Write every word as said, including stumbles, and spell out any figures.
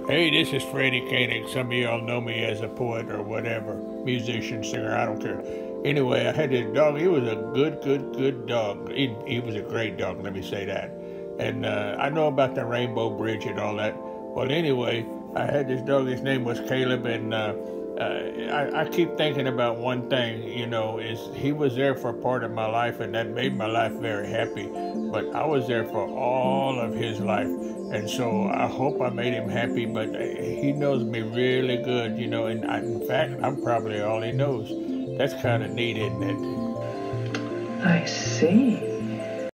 Hey, this is Freddy Koenig. Some of y'all know me as a poet or whatever, musician, singer, I don't care. Anyway, I had this dog. He was a good, good, good dog. He, he was a great dog, let me say that. And uh, I know about the Rainbow Bridge and all that. Well, anyway, I had this dog. His name was Caleb, and uh, uh, I, I keep thinking about one thing, you know, is he was there for a part of my life, and that made my life very happy. But I was there for all of his life. And so I hope I made him happy, but he knows me really good, you know, and I, in fact, I'm probably all he knows. That's kind of neat, isn't it? I see.